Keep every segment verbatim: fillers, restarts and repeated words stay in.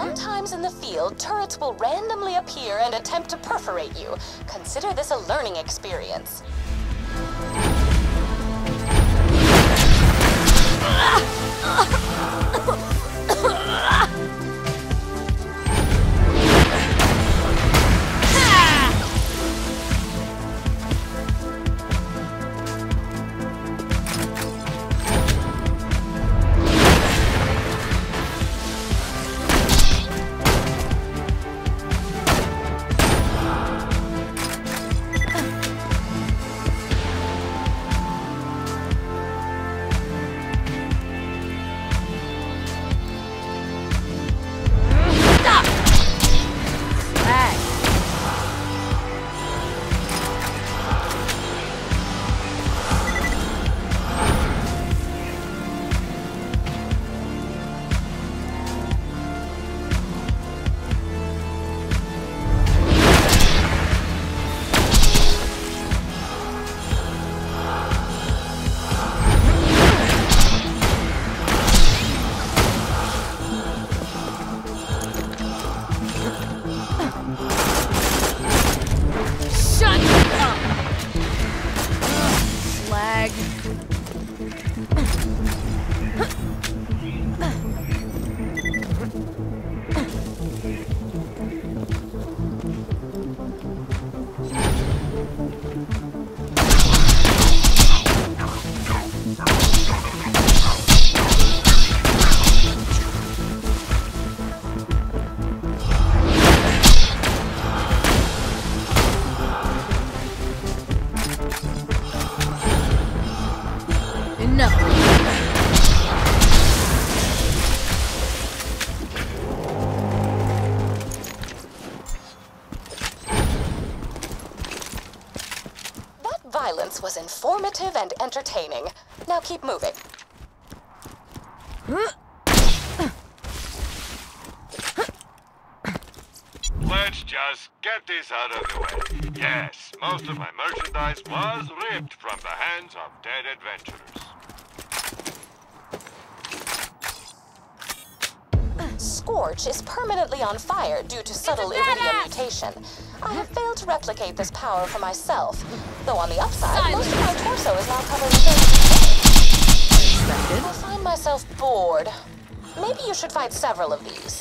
Sometimes in the field, turrets will randomly appear and attempt to perforate you. Consider this a learning experience. Violence was informative and entertaining. Now keep moving. Let's just get this out of the way. Yes, most of my merchandise was ripped from the hands of dead adventurers. Scorch is permanently on fire due to subtle iridium mutation. I have failed to replicate this power for myself, though on the upside, most of my torso is now covered in things. I find myself bored. Maybe you should fight several of these.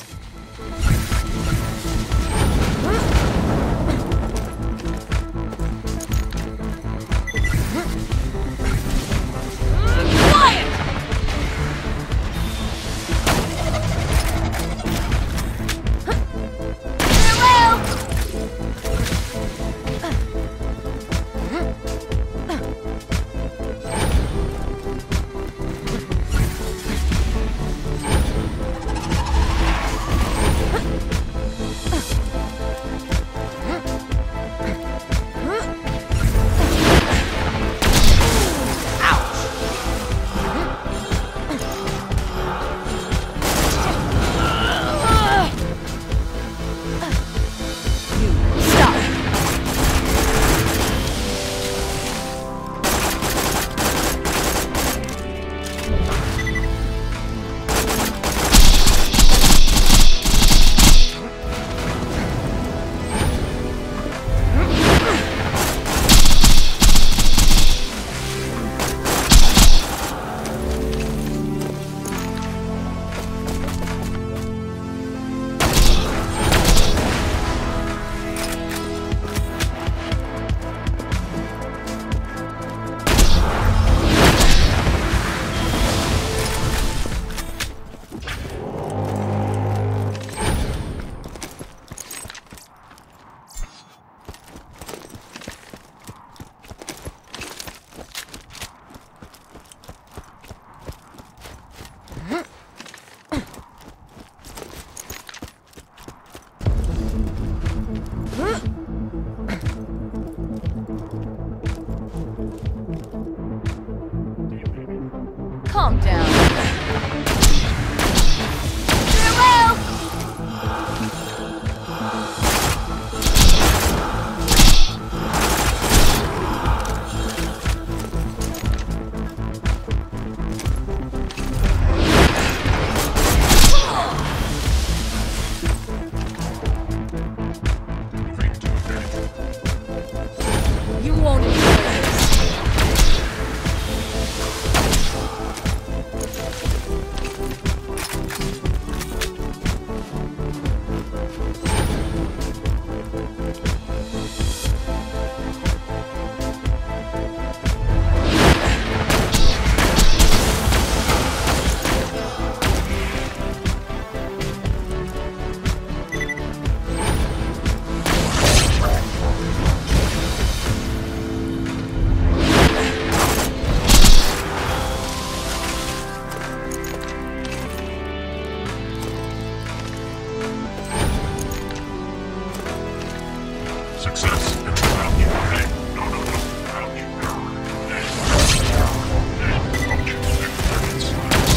Success. Crouch. Hey, no, no, no. Crouch. Hey. Crouch. Targets.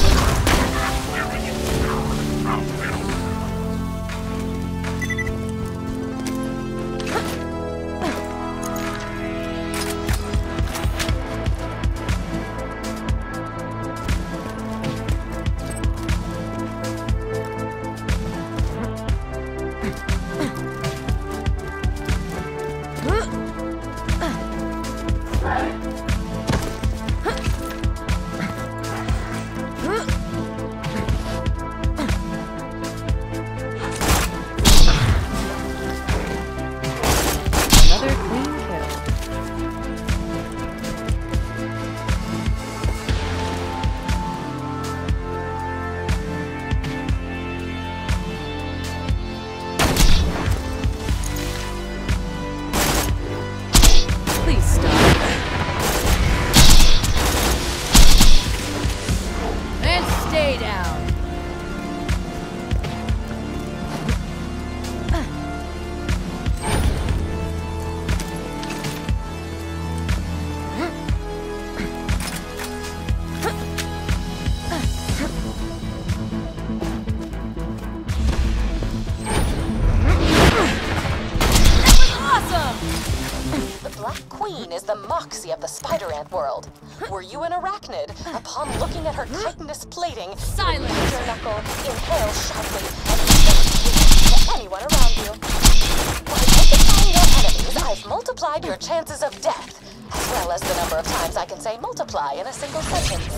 Is the moxie of the spider ant world. Were you an arachnid? Upon looking at her chitinous plating, silence! Bite your knuckle, inhale sharply, and speak to anyone around you. By multiplying your enemies, I've multiplied your chances of death, as well as the number of times I can say multiply in a single sentence.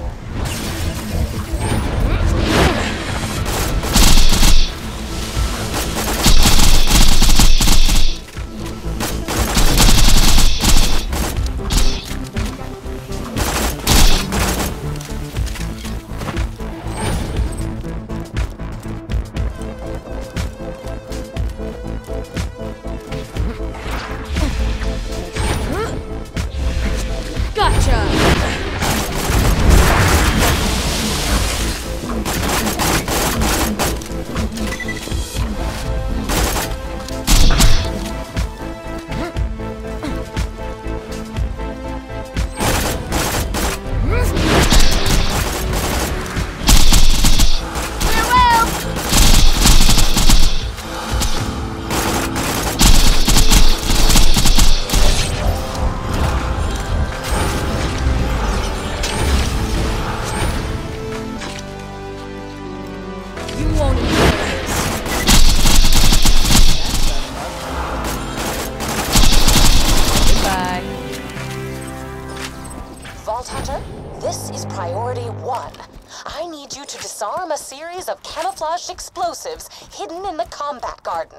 Of camouflaged explosives hidden in the combat garden.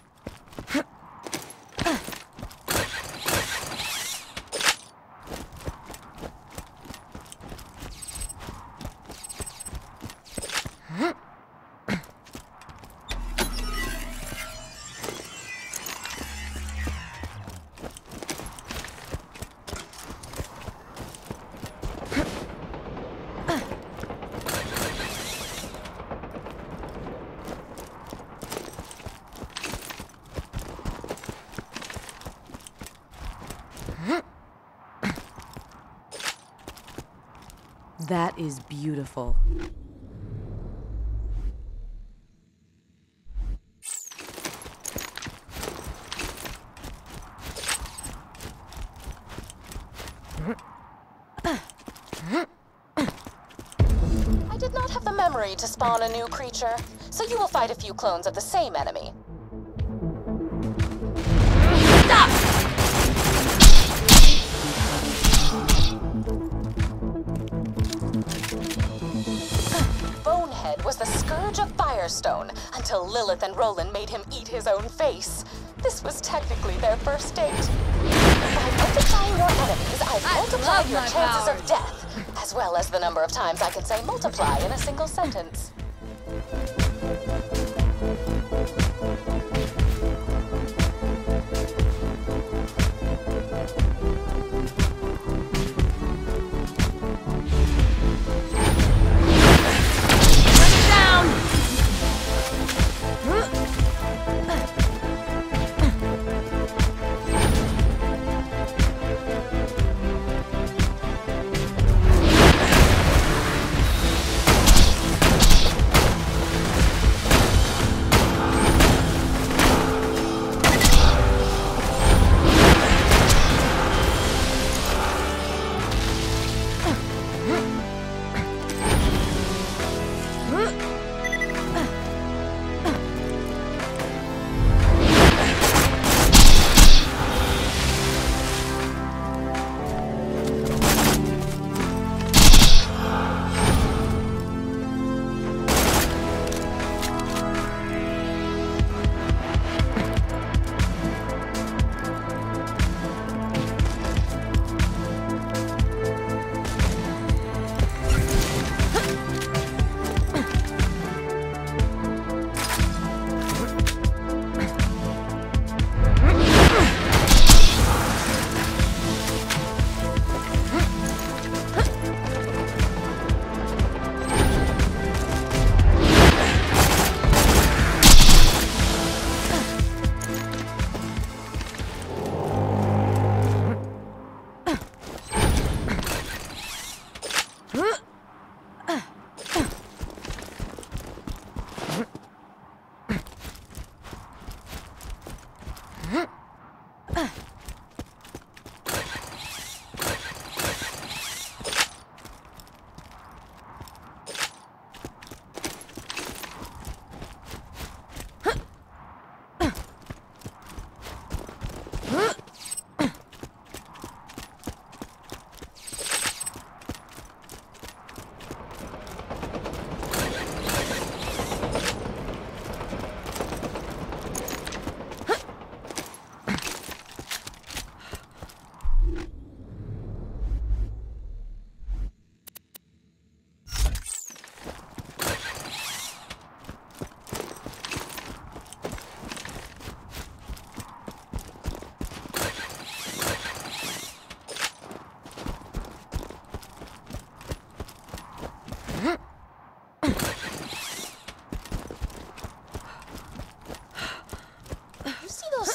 That is beautiful. I did not have the memory to spawn a new creature, so you will fight a few clones of the same enemy. Stop! Was the scourge of Firestone until Lilith and Roland made him eat his own face. This was technically their first date. By multiplying your enemies, I've I multiplied your chances chances of death, as well as the number of times I can say multiply in a single sentence.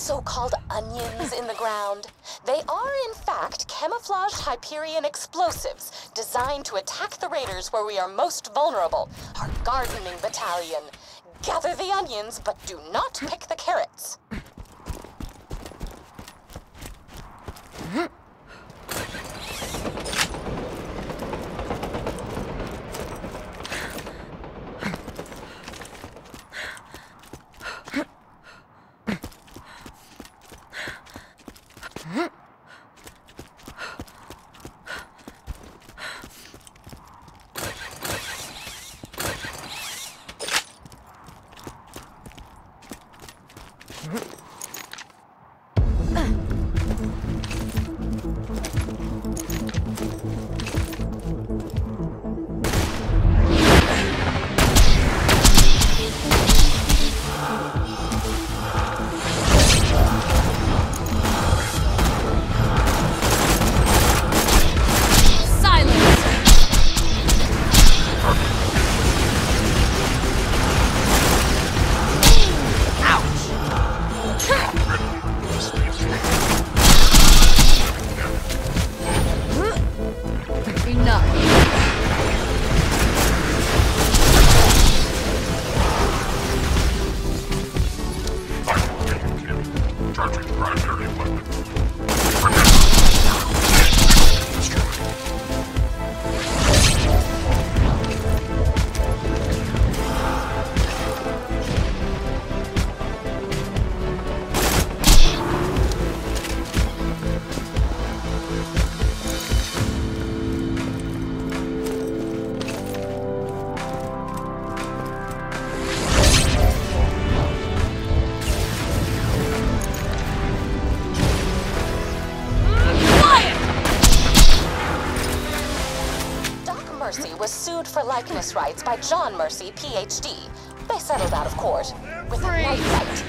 so-called onions in the ground? They are, in fact, camouflaged Hyperion explosives designed to attack the raiders where we are most vulnerable, our gardening battalion. Gather the onions, but do not pick the carrots. Mercy was sued for likeness rights by John Mercy, P H D. They settled out of court with a knife fight.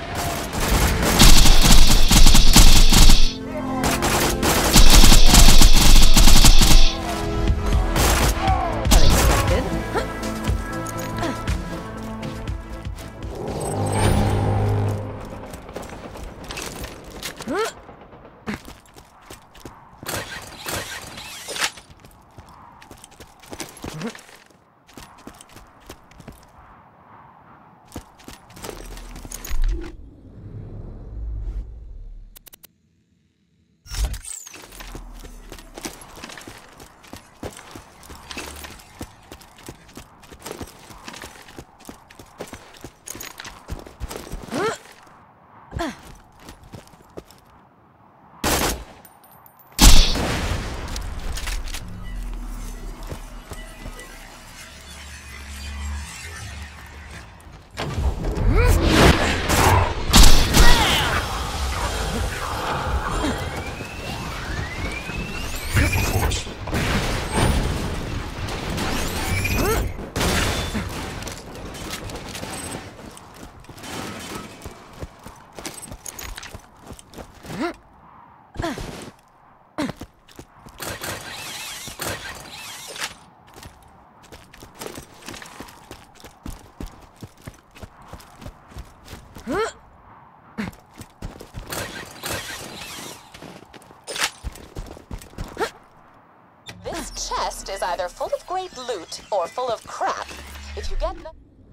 This chest is either full of great loot or full of crap. If you get no-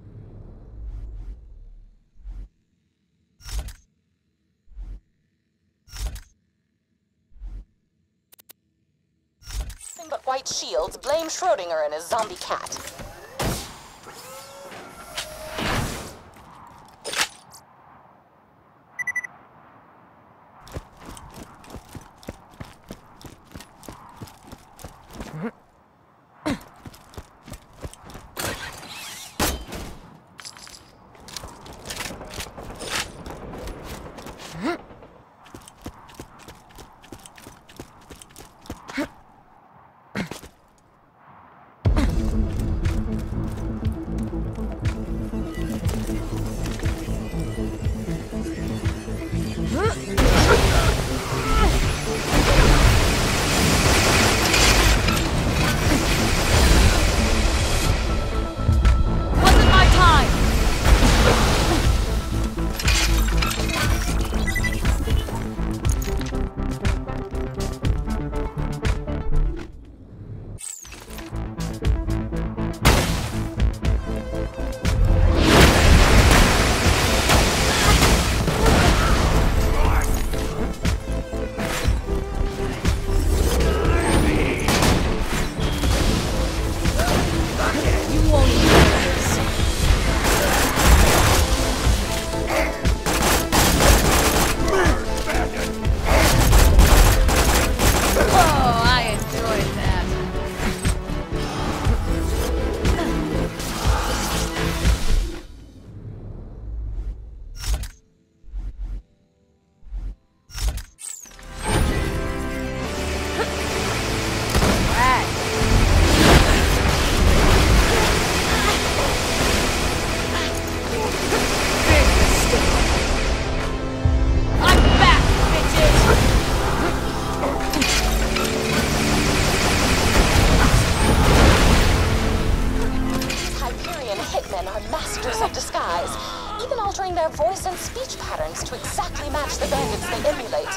nothing but white shields, blame Schrodinger and his zombie cat. their voice and speech patterns to exactly match the bandits they emulate.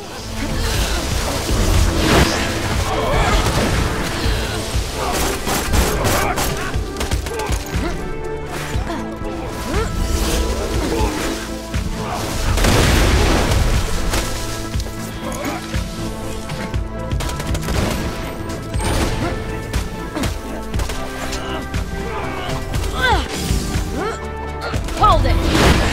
Hold it!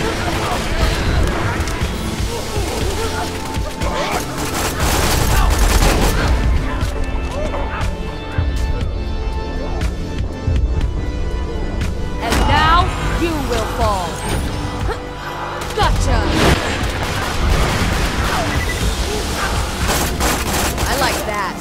And now, you will fall. Gotcha! I like that.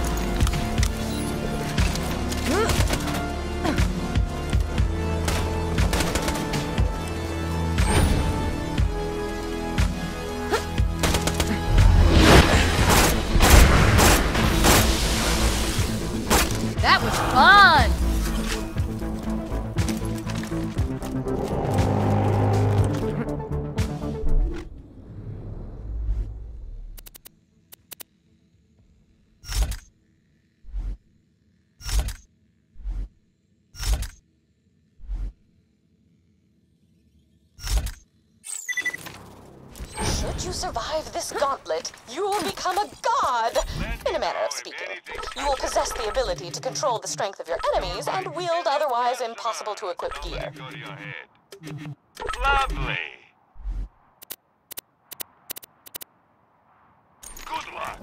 That was fun! Should you survive this gauntlet, you will become a god, in a manner of speaking. You will possess the ability to control the strength of your enemies and wield otherwise impossible to equip gear. Go to your head. Lovely. Good luck.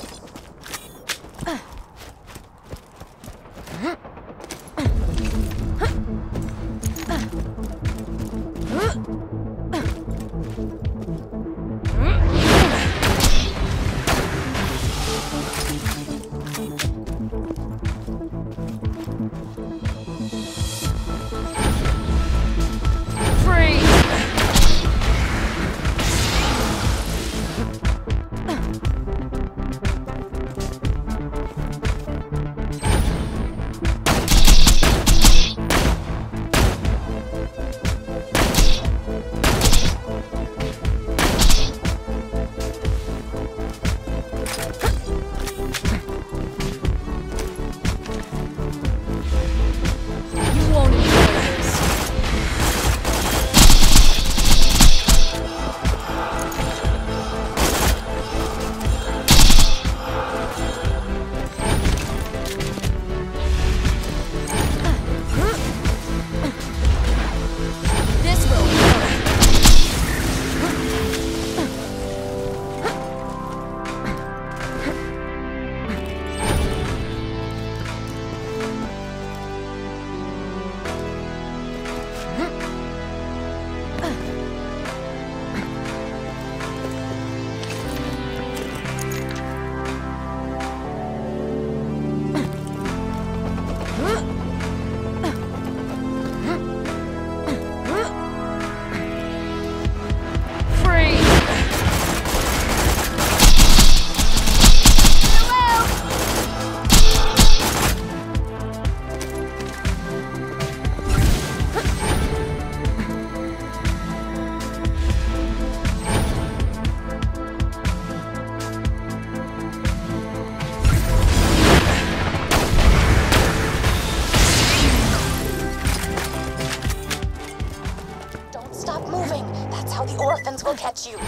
Orphans will catch you.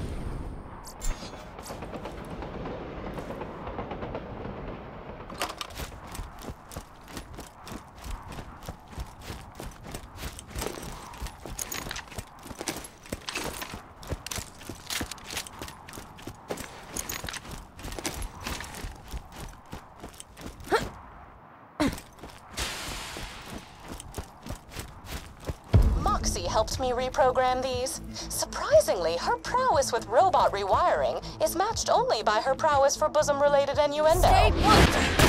Helped me reprogram these. Surprisingly, her prowess with robot rewiring is matched only by her prowess for bosom-related innuendo. Stay put!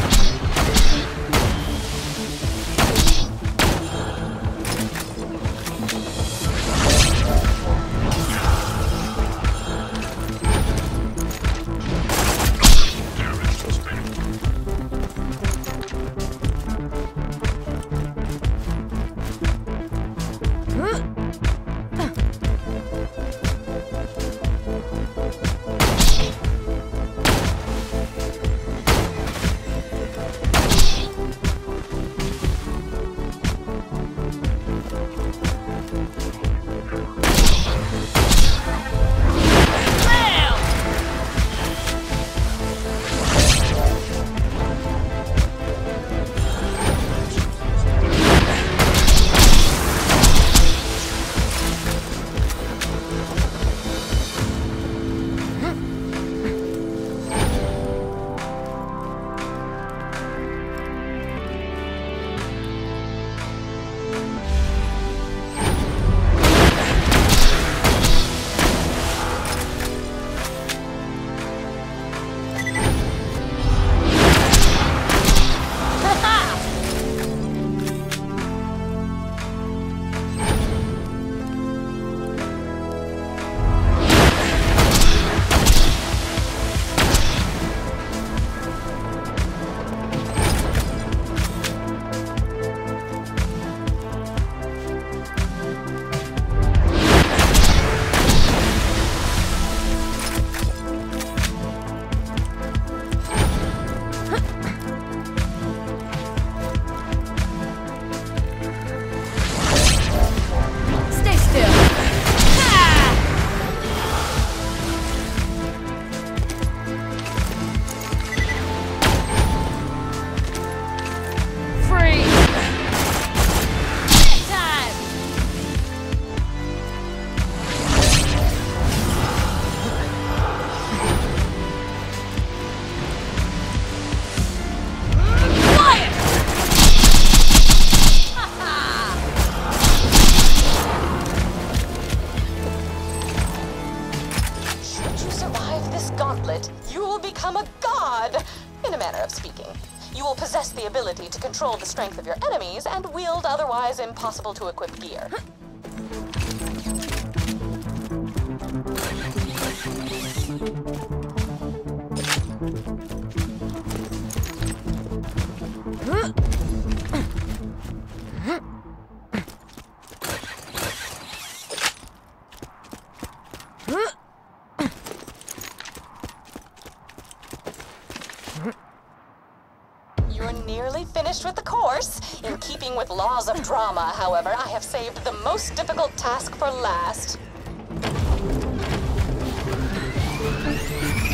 gauntlet, you will become a god, in a manner of speaking. You will possess the ability to control the strength of your enemies and wield otherwise impossible to equip gear. You're nearly finished with the course. In keeping with laws of drama, however, I have saved the most difficult task for last.